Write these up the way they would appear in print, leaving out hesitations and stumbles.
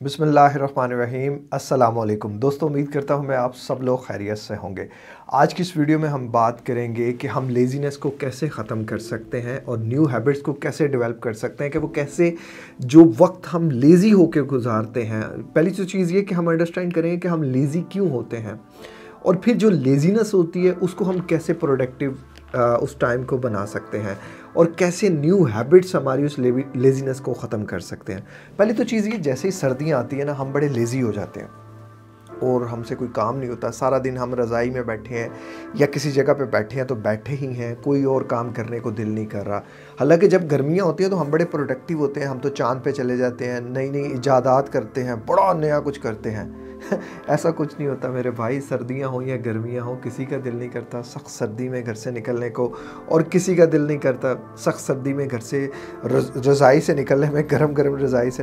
बिस्मिल्लाहिर्रहमानिर्रहीम। अस्सलाम वालेकुम दोस्तों, उम्मीद करता हूँ मैं आप सब लोग खैरियत से होंगे। आज की इस वीडियो में हम बात करेंगे कि हम लेज़ीनेस को कैसे ख़त्म कर सकते हैं और न्यू हैबिट्स को कैसे डेवलप कर सकते हैं कि वो कैसे जो वक्त हम लेज़ी होकर गुजारते हैं। पहली तो चीज़ ये कि हम अंडरस्टैंड करेंगे कि हम लेज़ी क्यों होते हैं और फिर जो लेज़ीनेस होती है उसको हम कैसे प्रोडक्टिव उस टाइम को बना सकते हैं और कैसे न्यू हैबिट्स हमारी उस लेज़ीनेस को ख़त्म कर सकते हैं। पहली तो चीज़ ये, जैसे ही सर्दियाँ आती है ना, हम बड़े लेज़ी हो जाते हैं और हमसे कोई काम नहीं होता। सारा दिन हम रज़ाई में बैठे हैं या किसी जगह पे बैठे हैं तो बैठे ही हैं, कोई और काम करने को दिल नहीं कर रहा। हालांकि जब गर्मियाँ होती हैं तो हम बड़े प्रोडक्टिव होते हैं, हम तो चाँद पे चले जाते हैं, नई नई इजादात करते हैं, बड़ा नया कुछ करते हैं। ऐसा कुछ नहीं होता मेरे भाई। सर्दियाँ हो या गर्मियाँ हो, किसी का दिल नहीं करता सख्त सर्दी में घर से निकलने को और किसी का दिल नहीं करता सख्त सर्दी में घर से रज़ाई से निकलने में, गरम गरम रज़ाई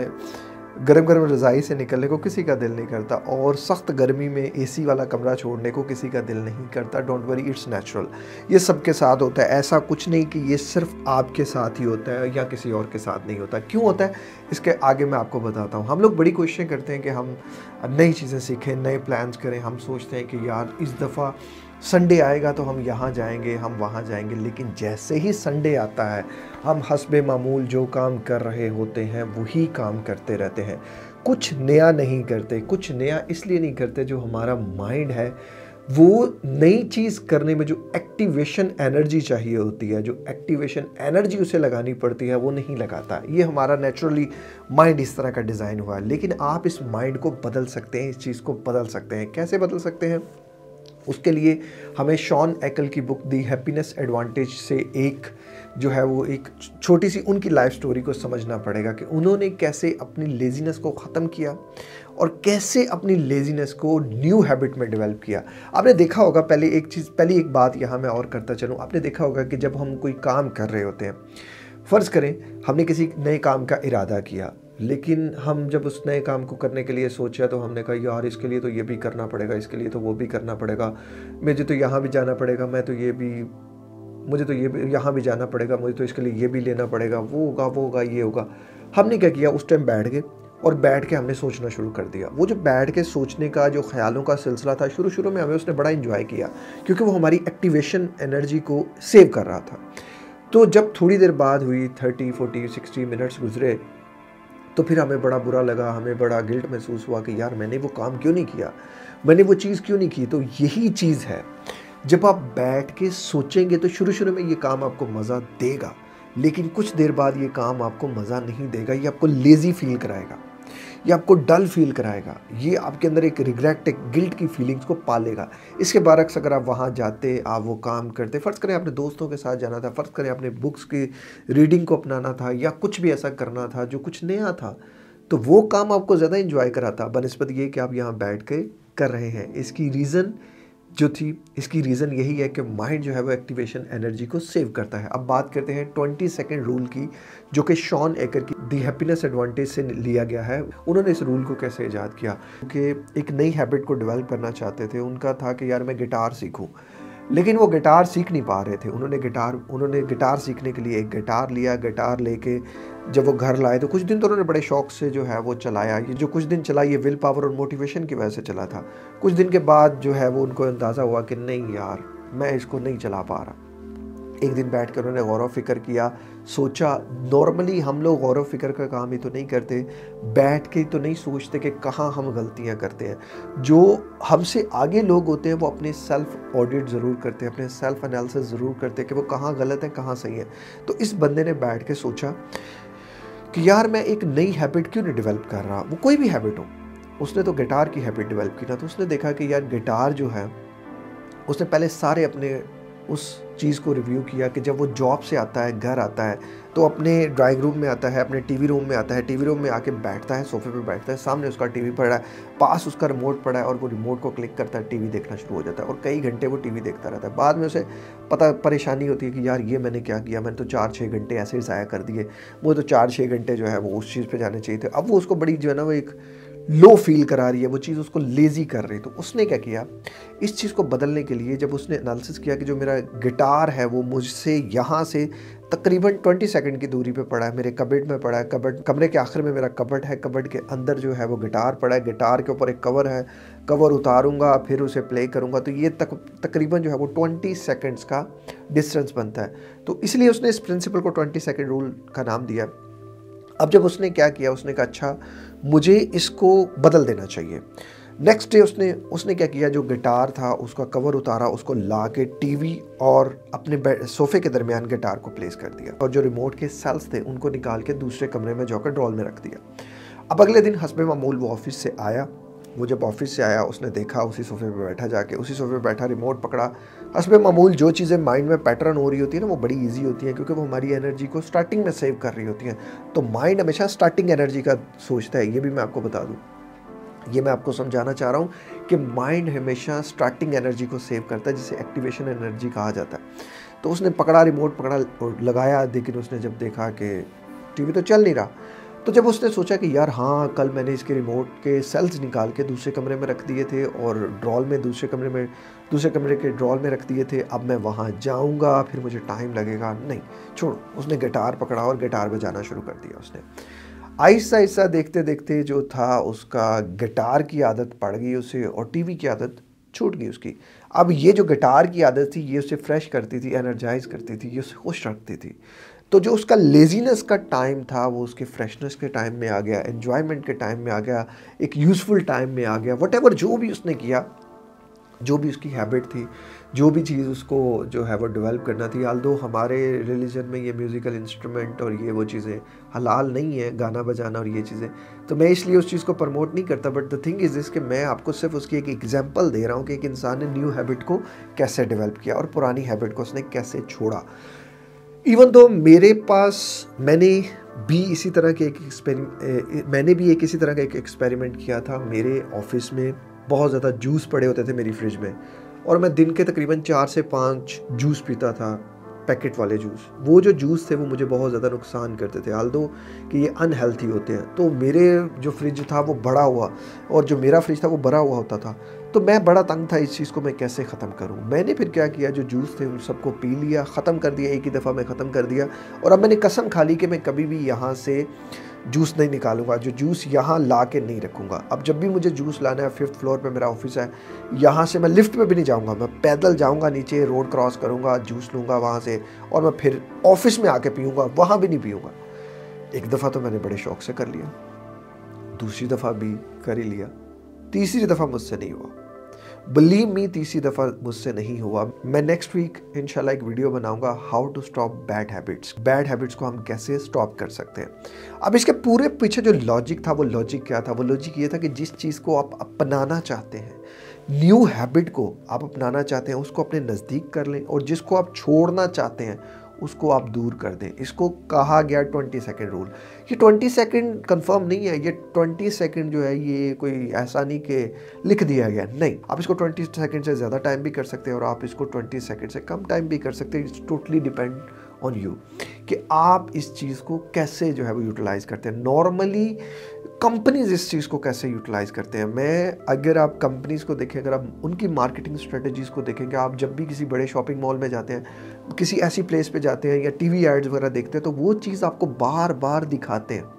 से निकलने को किसी का दिल नहीं करता और सख्त गर्मी में एसी वाला कमरा छोड़ने को किसी का दिल नहीं करता। Don't worry, it's natural. ये सबके साथ होता है, ऐसा कुछ नहीं कि ये सिर्फ आपके साथ ही होता है या किसी और के साथ नहीं होता। क्यों होता है इसके आगे मैं आपको बताता हूँ। हम लोग बड़ी कोशिशें करते हैं कि हम नई चीज़ें सीखें, नए प्लान्स करें। हम सोचते हैं कि यार इस दफ़ा संडे आएगा तो हम यहाँ जाएंगे, हम वहाँ जाएंगे, लेकिन जैसे ही संडे आता है हम हस्बे मामूल जो काम कर रहे होते हैं वही काम करते रहते हैं, कुछ नया नहीं करते। कुछ नया इसलिए नहीं करते, जो हमारा माइंड है वो नई चीज़ करने में जो एक्टिवेशन एनर्जी चाहिए होती है, जो एक्टिवेशन एनर्जी उसे लगानी पड़ती है, वो नहीं लगाता। ये हमारा नेचुरली माइंड इस तरह का डिज़ाइन हुआ है। लेकिन आप इस माइंड को बदल सकते हैं, इस चीज़ को बदल सकते हैं। कैसे बदल सकते हैं? उसके लिए हमें शॉन एकल की बुक दी हैप्पीनेस एडवांटेज से एक जो है वो एक छोटी सी उनकी लाइफ स्टोरी को समझना पड़ेगा कि उन्होंने कैसे अपनी लेज़ीनेस को ख़त्म किया और कैसे अपनी लेज़ीनेस को न्यू हैबिट में डेवलप किया। आपने देखा होगा, पहली एक बात यहाँ मैं और करता चलूँ। आपने देखा होगा कि जब हम कोई काम कर रहे होते हैं, फ़र्ज़ करें हमने किसी नए काम का इरादा किया, लेकिन हम जब उस नए काम को करने के लिए सोचा तो हमने कहा यार इसके लिए तो ये भी करना पड़ेगा, इसके लिए तो वो भी करना पड़ेगा, मुझे तो यहाँ भी जाना पड़ेगा, मुझे तो ये भी यहाँ भी जाना पड़ेगा, मुझे तो इसके लिए ये भी लेना पड़ेगा, वो होगा, ये होगा। हमने क्या किया, उस टाइम बैठ गए और बैठ के हमने सोचना शुरू कर दिया। वो जो बैठ के सोचने का जो ख्यालों का सिलसिला था, शुरू में हमें उसने बड़ा इंजॉय किया क्योंकि वो हमारी एक्टिवेशन एनर्जी को सेव कर रहा था। तो जब थोड़ी देर बाद हुई, 30, 40, 60 मिनट्स गुजरे, तो फिर हमें बड़ा बुरा लगा, हमें बड़ा गिल्ट महसूस हुआ कि यार मैंने वो काम क्यों नहीं किया, मैंने वो चीज़ क्यों नहीं की। तो यही चीज़ है, जब आप बैठ के सोचेंगे तो शुरू में ये काम आपको मज़ा देगा, लेकिन कुछ देर बाद ये काम आपको मज़ा नहीं देगा। ये आपको लेज़ी फील कराएगा, ये आपको डल फील कराएगा, ये आपके अंदर एक रिग्रेट, एक गिल्ट की फीलिंग्स को पालेगा। इसके बरक्स अगर आप वहाँ जाते, आप वो काम करते, फ़र्ज़ करें आपने दोस्तों के साथ जाना था, फ़र्ज़ करें आपने बुक्स की रीडिंग को अपनाना था या कुछ भी ऐसा करना था जो कुछ नया था, तो वो काम आपको ज़्यादा इंजॉय कराता बनिस्बत ये कि आप यहाँ बैठ के कर रहे हैं। इसकी रीज़न यही है कि माइंड जो है वो एक्टिवेशन एनर्जी को सेव करता है। अब बात करते हैं 20 सेकेंड रूल की, जो कि शॉन एकर की दी हैप्पीनेस एडवांटेज से लिया गया है। उन्होंने इस रूल को कैसे ईजाद किया? क्योंकि एक नई हैबिट को डेवलप करना चाहते थे। उनका था कि यार मैं गिटार सीखूं, लेकिन वो गिटार सीख नहीं पा रहे थे। उन्होंने गिटार सीखने के लिए एक गिटार लिया। गिटार लेके जब वो घर लाए तो कुछ दिन तो उन्होंने बड़े शौक से जो है वो चलाया। ये जो कुछ दिन चला, ये विल पावर और मोटिवेशन की वजह से चला था। कुछ दिन के बाद जो है वो उनको अंदाज़ा हुआ कि नहीं यार, मैं इसको नहीं चला पा रहा। एक दिन बैठ कर उन्होंने गौर व फिक्र किया, सोचा। नॉर्मली हम लोग गौर व फिक्र का काम ही तो नहीं करते, बैठ के तो नहीं सोचते कि कहाँ हम गलतियाँ करते हैं। जो हमसे आगे लोग होते हैं वो अपने सेल्फ ऑडिट ज़रूर करते हैं, अपने सेल्फ एनालिसिस ज़रूर करते हैं कि वो कहाँ गलत है, कहाँ सही है। तो इस बंदे ने बैठ के सोचा कि यार मैं एक नई हैबिट क्यों नहीं डेवलप कर रहा, वो कोई भी हैबिट हो। उसने तो गिटार की हैबिट डेवलप की ना, तो उसने देखा कि यार गिटार जो है, उसने पहले सारे अपने उस चीज़ को रिव्यू किया कि जब वो जॉब से आता है, घर आता है, तो अपने ड्राइंग रूम में आता है, अपने टीवी रूम में आता है, टीवी रूम में आके बैठता है, सोफे पे बैठता है, सामने उसका टीवी पड़ा है, पास उसका रिमोट पड़ा है और वो रिमोट को क्लिक करता है, टीवी देखना शुरू हो जाता है और कई घंटे वो टीवी देखता रहता है। बाद में उसे परेशानी होती है कि यार ये मैंने क्या किया, मैंने तो 4-6 घंटे ऐसे ही ज़ाया कर दिए, वो तो 4-6 घंटे जो है वो उस चीज़ पर जाने चाहिए थे। अब वो उसको बड़ी जो है ना वो एक लो फील करा रही है, वो चीज़ उसको लेज़ी कर रही। तो उसने क्या किया, इस चीज़ को बदलने के लिए जब उसने एनालिसिस किया कि जो मेरा गिटार है वो मुझसे यहाँ से तकरीबन 20 सेकंड की दूरी पे पड़ा है, मेरे कबर्ड में पड़ा है। कमरे के आखिर में मेरा कबर्ड है, कबर्ड के अंदर जो है वो गिटार पड़ा है, गिटार के ऊपर एक कवर है, कवर उतारूंगा फिर उसे प्ले करूंगा, तो ये तकरीबन जो है वो 20 सेकंड्स का डिस्टेंस बनता है। तो इसलिए उसने इस प्रिंसिपल को 20 सेकंड रूल का नाम दिया। अब जब उसने क्या किया, उसने कहा अच्छा मुझे इसको बदल देना चाहिए। नेक्स्ट डे उसने क्या किया, जो गिटार था उसका कवर उतारा, उसको ला के टीवी और अपने सोफे के दरमियान गिटार को प्लेस कर दिया, और जो रिमोट के सेल्स थे उनको निकाल के दूसरे कमरे में जाकर ड्रॉल में रख दिया। अब अगले दिन हस्बे मामूल वो ऑफिस से आया। वो जब ऑफिस से आया उसने देखा उसी सोफे पे बैठा, जाके उसी सोफे पे बैठा, रिमोट पकड़ा। हस्बे मामूल जो चीज़ें माइंड में पैटर्न हो रही होती है ना, वो बड़ी इजी होती हैं, क्योंकि वो हमारी एनर्जी को स्टार्टिंग में सेव कर रही होती हैं। तो माइंड हमेशा स्टार्टिंग एनर्जी का सोचता है, ये भी मैं आपको बता दूँ, ये मैं आपको समझाना चाह रहा हूँ कि माइंड हमेशा स्टार्टिंग एनर्जी को सेव करता है, जिसे एक्टिवेशन एनर्जी कहा जाता है। तो उसने पकड़ा, रिमोट पकड़ा और लगाया, लेकिन उसने जब देखा कि टीवी तो चल नहीं रहा, तो जब उसने सोचा कि यार हाँ, कल मैंने इसके रिमोट के सेल्स निकाल के दूसरे कमरे में रख दिए थे और ड्रॉल में दूसरे कमरे के ड्रॉल में रख दिए थे, अब मैं वहाँ जाऊँगा फिर मुझे टाइम लगेगा, नहीं छोड़ो। उसने गिटार पकड़ा और गिटार बजाना शुरू कर दिया। उसने आहिस्ता आहिस्ता देखते देखते जो था उसका गिटार की आदत पड़ गई उसे, और टीवी की आदत छूट गई उसकी। अब ये जो गिटार की आदत थी ये उसे फ्रेश करती थी, एनर्जाइज करती थी, ये उसे खुश रखती थी। तो जो उसका लेजीनेस का टाइम था वो उसके फ्रेशनेस के टाइम में आ गया, एन्जॉयमेंट के टाइम में आ गया, एक यूज़फुल टाइम में आ गया। वटेवर जो भी उसने किया, जो भी उसकी हैबिट थी, जो भी चीज़ उसको जो है वो डेवलप करना थी। आल्दो हमारे रिलीजन में ये म्यूज़िकल इंस्ट्रूमेंट और ये वो चीज़ें हलाल नहीं है, गाना बजाना और ये चीज़ें, तो मैं इसलिए उस चीज़ को प्रमोट नहीं करता। But the thing is this कि मैं आपको सिर्फ उसकी एक एग्जांपल दे रहा हूँ कि एक इंसान ने न्यू हैबिट को कैसे डेवलप किया और पुरानी हैबिट को उसने कैसे छोड़ा। इवन दो मैंने भी इसी तरह के एक एक्सपेरिमेंट किया था। मेरे ऑफिस में बहुत ज़्यादा जूस पड़े होते थे मेरी फ्रिज में, और मैं दिन के तकरीबन 4 से 5 जूस पीता था, पैकेट वाले जूस। वो जो जूस थे वो मुझे बहुत ज़्यादा नुकसान करते थे, आल्दो कि ये अनहेल्थी होते हैं। तो मेरे जो फ्रिज था वो बड़ा हुआ, और जो मेरा फ्रिज था वो भरा हुआ होता था। तो मैं बड़ा तंग था इस चीज़ को मैं कैसे ख़त्म करूं। मैंने फिर क्या किया, जो जूस थे उन सबको पी लिया, ख़त्म कर दिया, एक ही दफ़ा में ख़त्म कर दिया। और अब मैंने कसम खा ली कि मैं कभी भी यहाँ से जूस नहीं निकालूंगा, जो जूस यहाँ ला के नहीं रखूँगा। अब जब भी मुझे जूस लाना है, 5th फ्लोर पे मेरा ऑफिस है, यहाँ से मैं लिफ्ट में भी नहीं जाऊँगा, मैं पैदल जाऊँगा, नीचे रोड क्रॉस करूँगा, जूस लूँगा वहाँ से, और मैं फिर ऑफिस में आके पीऊँगा, वहाँ भी नहीं पीऊँगा। एक दफ़ा तो मैंने बड़े शौक से कर लिया, दूसरी दफ़ा भी कर ही लिया, तीसरी दफ़ा मुझसे नहीं हुआ। बिलीव मी, तीसरी दफ़ा मुझसे नहीं हुआ। मैं नेक्स्ट वीक इंशाल्लाह एक वीडियो बनाऊंगा, how to stop bad habits को हम कैसे स्टॉप कर सकते हैं। अब इसके पूरे पीछे जो लॉजिक था, वो लॉजिक क्या था? वो लॉजिक ये था कि जिस चीज़ को आप अपनाना चाहते हैं, न्यू हैबिट को आप अपनाना चाहते हैं, उसको अपने नज़दीक कर लें, और जिसको आप छोड़ना चाहते हैं उसको आप दूर कर दें। इसको कहा गया 20 सेकंड रूल। ये 20 सेकंड कंफर्म नहीं है, ये 20 सेकंड जो है ये कोई ऐसा नहीं कि लिख दिया गया, नहीं। आप इसको 20 सेकंड से ज़्यादा टाइम भी कर सकते हैं और आप इसको 20 सेकंड से कम टाइम भी कर सकते हैं। It's totally depend on you कि आप इस चीज़ को कैसे जो है वो यूटिलाइज़ करते हैं। नॉर्मली कंपनीज इस चीज़ को कैसे यूटिलाइज़ करते हैं, अगर आप कंपनीज़ को देखें, अगर आप उनकी मार्केटिंग स्ट्रेटजीज़ को देखेंगे, आप जब भी किसी बड़े शॉपिंग मॉल में जाते हैं, किसी ऐसी प्लेस पे जाते हैं या टीवी एड्स वगैरह देखते हैं, तो वो चीज़ आपको बार बार दिखाते हैं।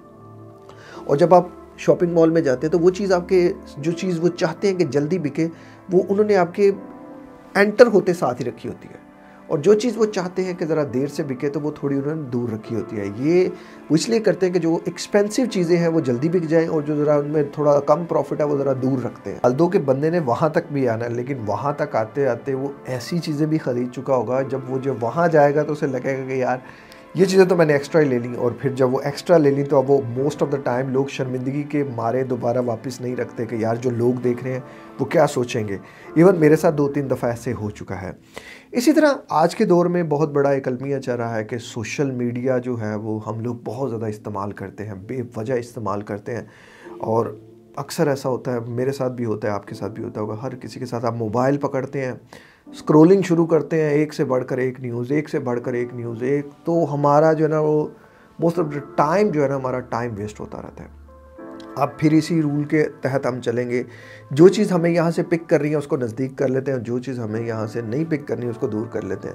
और जब आप शॉपिंग मॉल में जाते हैं तो वो चीज़ आपके, जो चीज़ वो चाहते हैं कि जल्दी बिके, वो उन्होंने आपके एंटर होते साथ ही रखी होती है, और जो चीज़ वो चाहते हैं कि ज़रा देर से बिके तो वो थोड़ी उन्होंने दूर रखी होती है। ये वो इसलिए करते हैं कि जो एक्सपेंसिव चीज़ें हैं वो जल्दी बिक जाएं, और जो ज़रा उनमें थोड़ा कम प्रॉफिट है वो ज़रा दूर रखते हैं। अल्दो के बंदे ने वहाँ तक भी आना है, लेकिन वहाँ तक आते आते वो ऐसी चीज़ें भी ख़रीद चुका होगा, जब वो जब वहाँ जाएगा तो उसे लगेगा कि यार ये चीज़ें तो मैंने एक्स्ट्रा ही ले ली, और फिर जब वो एक्स्ट्रा ले ली तो अब वो मोस्ट ऑफ द टाइम लोग शर्मिंदगी के मारे दोबारा वापस नहीं रखते कि यार जो लोग देख रहे हैं वो क्या सोचेंगे। इवन मेरे साथ 2-3 दफ़ा ऐसे हो चुका है। इसी तरह आज के दौर में बहुत बड़ा एक अलमिया चल रहा है कि सोशल मीडिया जो है वो हम लोग बहुत ज़्यादा इस्तेमाल करते हैं, बेवजह इस्तेमाल करते हैं, और अक्सर ऐसा होता है, मेरे साथ भी होता है, आपके साथ भी होता होगा, हर किसी के साथ आप मोबाइल पकड़ते हैं, स्क्रॉलिंग शुरू करते हैं, एक से बढ़कर एक न्यूज़, एक से बढ़कर एक न्यूज़, एक तो हमारा जो है ना वो मोस्ट ऑफ द टाइम जो है ना हमारा टाइम वेस्ट होता रहता है। अब फिर इसी रूल के तहत हम चलेंगे, जो चीज़ हमें यहाँ से पिक कर रही है उसको नज़दीक कर लेते हैं, जो चीज़ हमें यहाँ से नहीं पिक करनी है उसको दूर कर लेते हैं।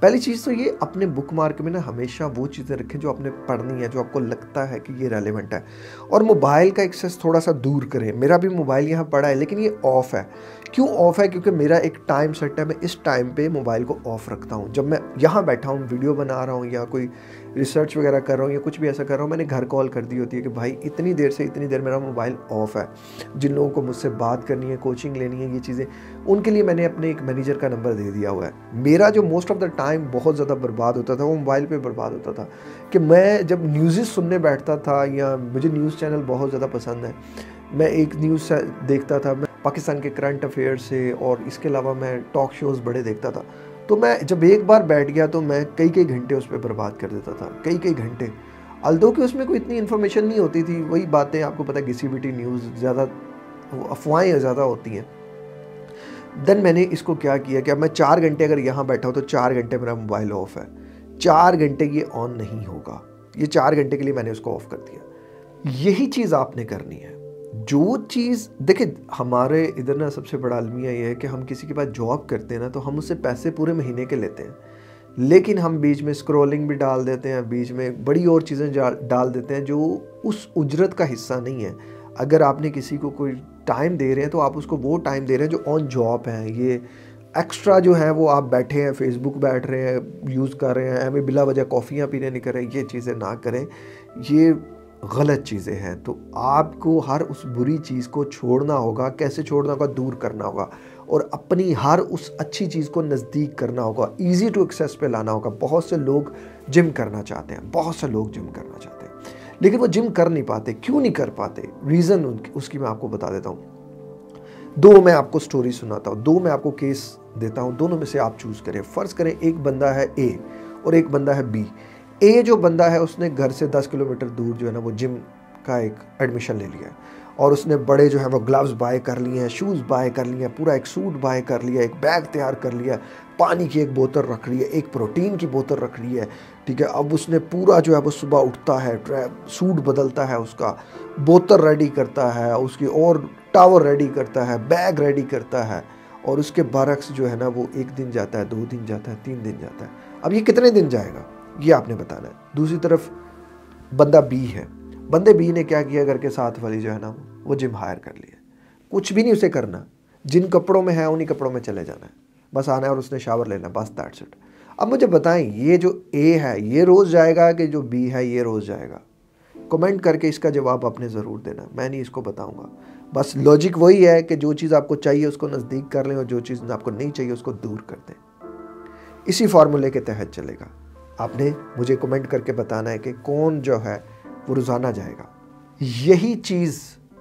पहली चीज़ तो ये अपने बुक मार्क में ना हमेशा वो चीज़ें रखें जो आपने पढ़नी है, जो आपको लगता है कि ये रेलेवेंट है। और मोबाइल का एक्सेस थोड़ा सा दूर करें। मेरा भी मोबाइल यहाँ पड़ा है लेकिन ये ऑफ़ है। क्यों ऑफ़ है? क्योंकि मेरा एक टाइम सेट है, मैं इस टाइम पे मोबाइल को ऑफ़ रखता हूँ। जब मैं यहाँ बैठा हूँ, वीडियो बना रहा हूँ या कोई रिसर्च वगैरह कर रहा हूँ या कुछ भी ऐसा कर रहा हूँ, मैंने घर कॉल कर दी होती है कि भाई इतनी देर से इतनी देर मेरा मोबाइल ऑफ़ है। जिन लोगों को मुझसे बात करनी है, कोचिंग लेनी है, ये चीज़ें, उनके लिए मैंने अपने एक मैनेजर का नंबर दे दिया हुआ है। मेरा जो मोस्ट ऑफ द टाइम बहुत ज़्यादा बर्बाद होता था वो मोबाइल पे बर्बाद होता था कि मैं जब न्यूज़ सुनने बैठता था, या मुझे न्यूज़ चैनल बहुत ज़्यादा पसंद है, मैं एक न्यूज़ देखता था, मैं पाकिस्तान के करंट अफेयर से, और इसके अलावा मैं टॉक शोज़ बड़े देखता था। तो मैं जब एक बार बैठ गया तो मैं कई कई घंटे उस पर बर्बाद कर देता था, कई कई घंटे। अल्दो कि उसमें कोई इतनी इन्फॉर्मेशन नहीं होती थी, वही बातें आपको पता है, घिसी-पिटी न्यूज़, ज़्यादा अफवाहें ज़्यादा होती हैं। देन मैंने इसको क्या किया कि अब मैं 4 घंटे अगर यहाँ बैठा हूँ तो 4 घंटे मेरा मोबाइल ऑफ़ है, 4 घंटे ये ऑन नहीं होगा। ये 4 घंटे के लिए मैंने उसको ऑफ़ कर दिया। यही चीज़ आपने करनी है। जो चीज़ देखिए, हमारे इधर ना सबसे बड़ा अलमिया ये है कि हम किसी के पास जॉब करते हैं ना, तो हम उससे पैसे पूरे महीने के लेते हैं, लेकिन हम बीच में स्क्रॉलिंग भी डाल देते हैं, बीच में बड़ी और चीज़ें डाल देते हैं जो उस उजरत का हिस्सा नहीं है। अगर आपने किसी को कोई टाइम दे रहे हैं तो आप उसको वो टाइम दे रहे हैं जो ऑन जॉब है। ये एक्स्ट्रा जो है वो आप बैठे हैं, फेसबुक बैठ रहे हैं, यूज़ कर रहे हैं, हमें बिला वजह कॉफ़ियाँ पीने नहीं कर रहे, ये चीज़ें ना करें, ये गलत चीज़ें हैं। तो आपको हर उस बुरी चीज़ को छोड़ना होगा। कैसे छोड़ना होगा? दूर करना होगा, और अपनी हर उस अच्छी चीज़ को नज़दीक करना होगा, ईज़ी टू एक्सेस पे लाना होगा। बहुत से लोग जिम करना चाहते हैं, बहुत से लोग जिम करना चाहते हैं, लेकिन वो जिम कर नहीं पाते। क्यों नहीं कर पाते? रीज़न उसकी मैं आपको बता देता हूँ। 2 मैं आपको स्टोरी सुनाता हूँ, 2 मैं आपको केस देता हूँ, दोनों में से आप चूज़ करें। फ़र्ज़ करें एक बंदा है ए और एक बंदा है बी। ए जो बंदा है उसने घर से 10 किलोमीटर दूर जो है ना वो जिम का एक एडमिशन ले लिया है, और उसने बड़े जो है वो ग्लव्स बाय कर लिए हैं, शूज़ बाय कर लिए हैं, पूरा एक सूट बाय कर लिया, एक बैग तैयार कर लिया, पानी की एक बोतल रख ली है, एक प्रोटीन की बोतल रख ली है, ठीक है। अब उसने पूरा जो है वो सुबह उठता है, सूट बदलता है, उसका बोतल रेडी करता है, उसकी और टावर रेडी करता है, बैग रेडी करता है, और उसके बरक्स जो है ना वो 1 दिन जाता है, 2 दिन जाता है, 3 दिन जाता है। अब ये कितने दिन जाएगा ये आपने बताना है। दूसरी तरफ बंदा बी है। बंदे बी ने क्या किया, घर के साथ वाली जो है ना वो जिम हायर कर लिया। कुछ भी नहीं उसे करना, जिन कपड़ों में है उन्हीं कपड़ों में चले जाना है, बस आना है और उसने शावर लेना, बस दैट्स इट। अब मुझे बताएं, ये जो ए है ये रोज़ जाएगा कि जो बी है ये रोज़ जाएगा? कमेंट करके इसका जवाब आपने ज़रूर देना, मैं नहीं इसको बताऊंगा। बस लॉजिक वही है कि जो चीज़ आपको चाहिए उसको नज़दीक कर लें, और जो चीज़ आपको नहीं चाहिए उसको दूर कर दें। इसी फार्मूले के तहत चलेगा। आपने मुझे कमेंट करके बताना है कि कौन जो है वो रोज़ाना जाएगा। यही चीज़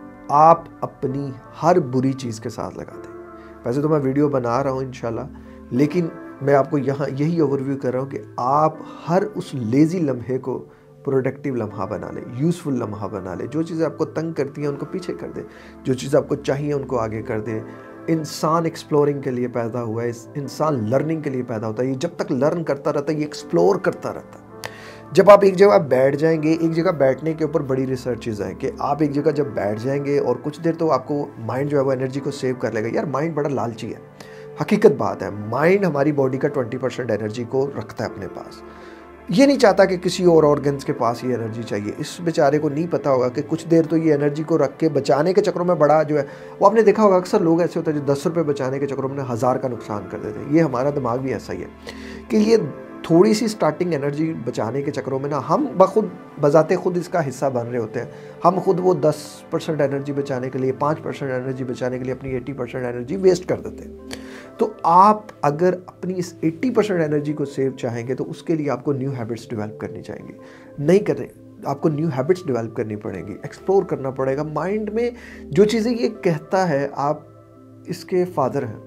आप अपनी हर बुरी चीज़ के साथ लगा दें। वैसे तो मैं वीडियो बना रहा हूँ इंशाल्लाह, लेकिन मैं आपको यहाँ यही ओवरव्यू कर रहा हूँ कि आप हर उस लेज़ी लम्हे को प्रोडक्टिव लम्हा बना लें, यूज़फुल लम्हा बना लें। जो चीज़ें आपको तंग करती हैं उनको पीछे कर दें, जो चीज़ आपको चाहिए उनको आगे कर दें। इंसान एक्सप्लोरिंग के लिए पैदा हुआ है, इंसान लर्निंग के लिए पैदा होता है। ये जब तक लर्न करता रहता है, ये एक्सप्लोर करता रहता है। जब आप एक जगह बैठ जाएंगे, एक जगह बैठने के ऊपर बड़ी रिसर्चेज हैं कि आप एक जगह जब बैठ जाएंगे और कुछ देर तो आपको माइंड जो है वो एनर्जी को सेव कर लेगा। यार माइंड बड़ा लालची है, हकीकत बात है। माइंड हमारी बॉडी का 20% एनर्जी को रखता है अपने पास। ये नहीं चाहता कि किसी और ऑर्गन्स के पास ये एनर्जी चाहिए। इस बेचारे को नहीं पता होगा कि कुछ देर तो ये एनर्जी को रख के बचाने के चक्रों में बड़ा जो है वो आपने देखा होगा, अक्सर लोग ऐसे होते हैं जो 10 रुपये बचाने के चक्रों में 1000 का नुकसान कर देते हैं। ये हमारा दिमाग भी ऐसा ही है कि ये थोड़ी सी स्टार्टिंग एनर्जी बचाने के चक्रों में ना हम बखुद बजाते खुद इसका हिस्सा बन रहे होते हैं। हम खुद वो 10% एनर्जी बचाने के लिए, 5% एनर्जी बचाने के लिए अपनी 80% एनर्जी वेस्ट कर देते हैं। तो आप अगर अपनी इस 80% एनर्जी को सेव चाहेंगे तो उसके लिए आपको न्यू हैबिट्स डेवलप करनी चाहिए। नहीं करने, आपको न्यू हैबिट्स डेवलप करनी पड़ेंगी, एक्सप्लोर करना पड़ेगा। माइंड में जो चीज़ें ये कहता है, आप इसके फादर हैं,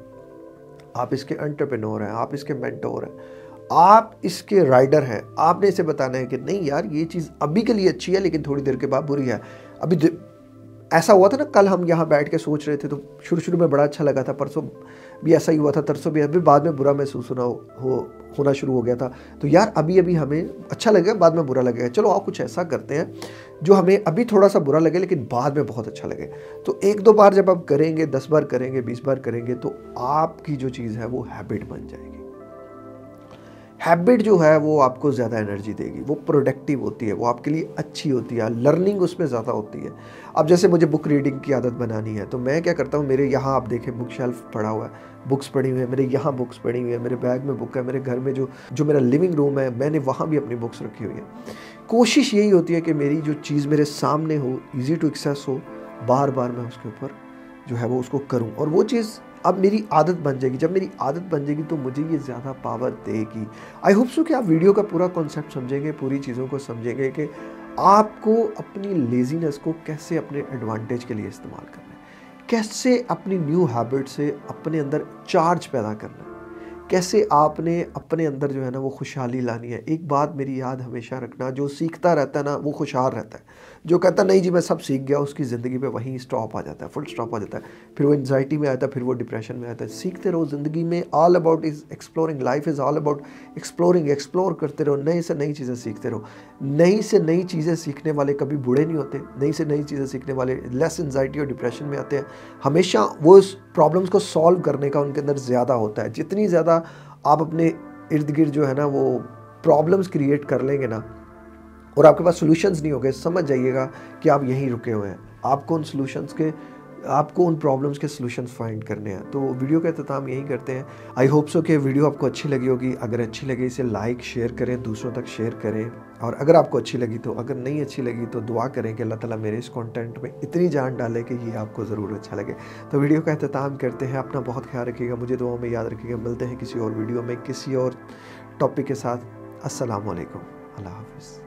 आप इसके एंटरप्रेन्योर हैं, आप इसके मेंटोर हैं, आप इसके राइडर हैं। आपने इसे बताना है कि नहीं यार ये चीज़ अभी के लिए अच्छी है लेकिन थोड़ी देर के बाद बुरी है। अभी ऐसा हुआ था ना, कल हम यहाँ बैठ के सोच रहे थे तो शुरू में बड़ा अच्छा लगा था, परसों भी ऐसा ही हुआ था, तरसों भी, अभी बाद में बुरा महसूस होना शुरू हो गया था। तो यार अभी हमें अच्छा लगेगा, बाद में बुरा लगेगा। चलो आओ कुछ ऐसा करते हैं जो हमें अभी थोड़ा सा बुरा लगे लेकिन बाद में बहुत अच्छा लगे। तो 1-2 बार जब आप करेंगे, 10 बार करेंगे, 20 बार करेंगे तो आपकी जो चीज़ है वो हैबिट बन जाएगी। हैबिट जो है वो आपको ज़्यादा एनर्जी देगी, वो प्रोडक्टिव होती है, वो आपके लिए अच्छी होती है, लर्निंग उसमें ज़्यादा होती है। अब जैसे मुझे बुक रीडिंग की आदत बनानी है तो मैं क्या करता हूँ, मेरे यहाँ आप देखें बुक शेल्फ पड़ा हुआ है, बुक्स पड़ी हुई है, मेरे यहाँ बुक्स पड़ी हुई है, मेरे बैग में बुक है, मेरे घर में जो जो मेरा लिविंग रूम है मैंने वहाँ भी अपनी बुक्स रखी हुई है। कोशिश यही होती है कि मेरी जो चीज़ मेरे सामने हो, ईज़ी टू एक्सेस हो, बार बार मैं उसके ऊपर जो है वो उसको करूँ, और वो चीज़ अब मेरी आदत बन जाएगी। जब मेरी आदत बन जाएगी तो मुझे ये ज़्यादा पावर देगी। आई होप सो कि आप वीडियो का पूरा कॉन्सेप्ट समझेंगे, पूरी चीज़ों को समझेंगे कि आपको अपनी लेज़ीनेस को कैसे अपने एडवांटेज के लिए इस्तेमाल करना है, कैसे अपनी न्यू हैबिट से अपने अंदर चार्ज पैदा करना है, कैसे आपने अपने अंदर जो है ना वो खुशहाली लानी है। एक बात मेरी याद हमेशा रखना, जो सीखता रहता है ना वो खुशहाल रहता है। जो कहता नहीं जी मैं सब सीख गया, उसकी ज़िंदगी पे वहीं स्टॉप आ जाता है, फुल स्टॉप आ जाता है। फिर वो एंग्जाइटी में आता है, फिर वो डिप्रेशन में आता है। सीखते रहो ज़िंदगी में, all about is exploring, life is all about exploring. Explore करते रहो, नई से नई चीज़ें सीखते रहो। नई से नई चीज़ें सीखने वाले कभी बूढ़े नहीं होते। नई से नई चीज़ें सीखने वाले लेस एंग्जाइटी और डिप्रेशन में आते हैं। हमेशा वो उस प्रॉब्लम्स को सॉल्व करने का उनके अंदर ज़्यादा होता है। जितनी ज़्यादा आप अपने इर्द गिर्द जो है ना वो प्रॉब्लम्स क्रिएट कर लेंगे ना, और आपके पास सॉल्यूशंस नहीं होंगे, समझ जाइएगा कि आप यहीं रुके हुए हैं। आपको उन प्रॉब्लम्स के सॉल्यूशंस फाइंड करने हैं। तो वीडियो का इख्तिताम यहीं करते हैं। आई होप सो कि वीडियो आपको अच्छी लगी होगी। अगर अच्छी लगी इसे लाइक शेयर करें, दूसरों तक शेयर करें, और अगर आपको अच्छी लगी तो, अगर नहीं अच्छी लगी तो दुआ करें कि अल्लाह ताला मेरे इस कंटेंट में इतनी जान डाले कि ये आपको ज़रूर अच्छा लगे। तो वीडियो का इख्तिताम करते हैं। अपना बहुत ख्याल रखिएगा, मुझे दुआओं में याद रखिएगा। मिलते हैं किसी और वीडियो में किसी और टॉपिक के साथ। अस्सलाम वालेकुम, अल्लाह हाफ़िज़।